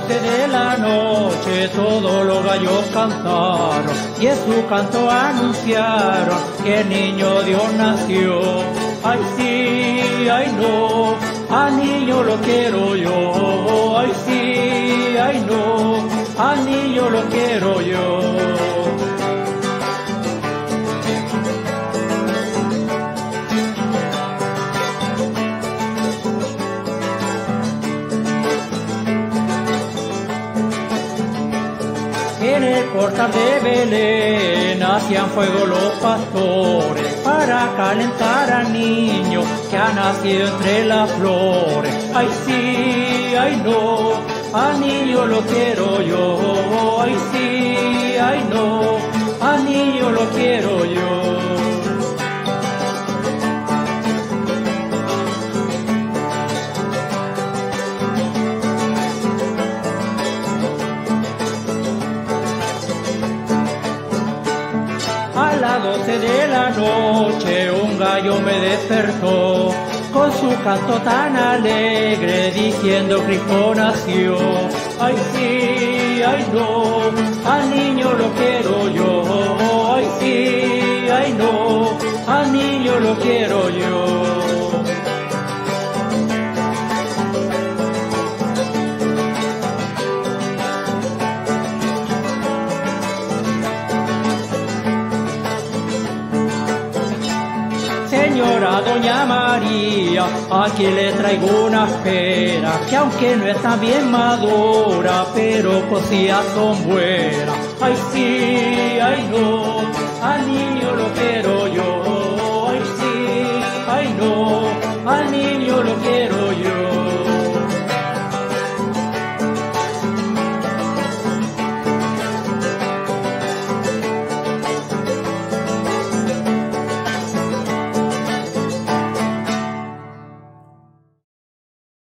12 de la noche todos los gallos cantaron y en su canto anunciaron que el niño Dios nació. Ay sí, ay no, al niño lo quiero yo. Ay sí, ay no, al niño lo quiero yo. En el portal de Belén hacían fuego los pastores para calentar al niño que ha nacido entre las flores. Ay sí, ay no, al niño lo quiero yo. Ay sí, ay no, al niño lo quiero yo. A las 12 de la noche un gallo me despertó con su canto tan alegre diciendo Cristo nació. Ay sí, ay no, al niño lo quiero yo. Ay sí, ay no, al niño lo quiero yo. Señora Doña María, aquí le traigo una pera, que aunque no está bien madura, pero cocidas son buenas. Ay sí, ay no, al niño lo quiero